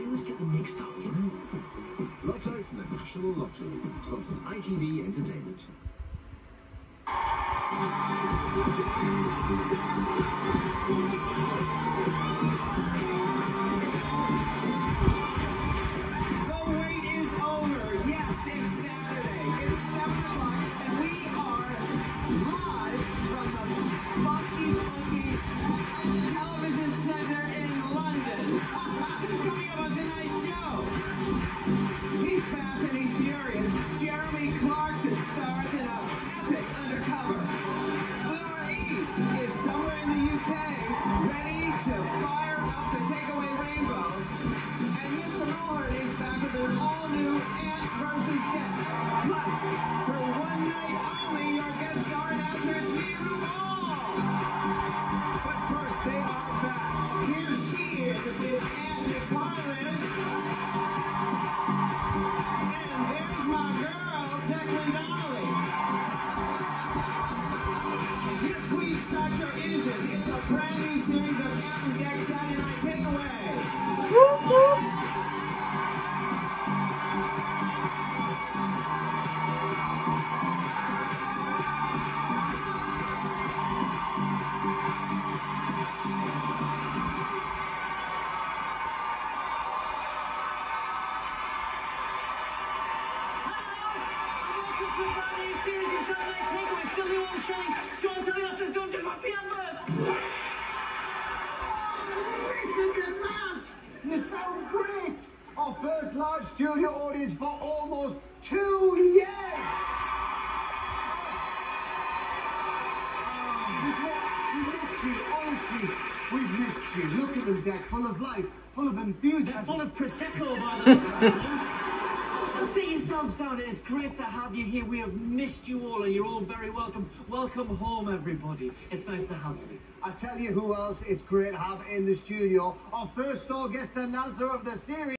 always get them mixed up, you know. Lotto from the National Lottery sponsors ITV Entertainment. The wait is over. Yes, it's Saturday. It's 7 o'clock, and we are live from the Funky Television Center in London. Coming up on tonight's show, he's fast and he's furious. Jeremy Clarkson stars in an epic undercover. Laura East is somewhere in the UK, ready to fire up the takeaway rainbow. And Miss Mulhern is back with an all-new Ant vs. Death. Plus, for one night only, your guest star announcer is Firu Ball. But first, they are back. Here she is Ant McPartlin. And there's my girl, Declan Donnelly. Yes, we start your engines. It's a brand new series of Ant and Dex Saturday Night Takeaway. Whoop, whoop. Sean Teleos is doing just what's the adverts! Listen to that! You sound great! Our first large studio audience for almost 2 years! We missed you, honestly. We've missed you. Look at them, Deck, full of life, full of enthusiasm. They're full of Prosecco, by the way. Sit yourselves down. It is great to have you here. We have missed you all, and you're all very welcome. Welcome home, everybody. It's nice to have you. I tell you who else it's great to have in the studio. Our first star guest announcer of the series.